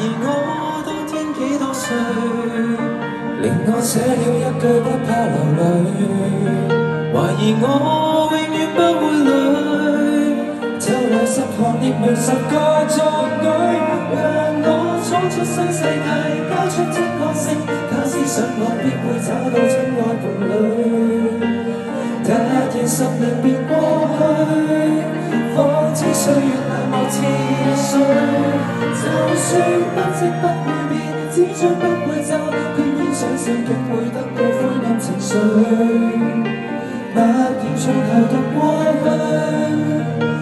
我當天幾多歲， 令我寫了一句不怕流淚。 懷疑我永遠不會累， 就來10行列明10個壯舉， 讓我闖出新世界，交出這個性，他思想我必會找到真愛伴侶。突然10年便過去，方知歲月冷漠似水，就算不即不會變，只將不會走，偏偏想笑竟會得到灰暗情緒，默然從頭讀過去。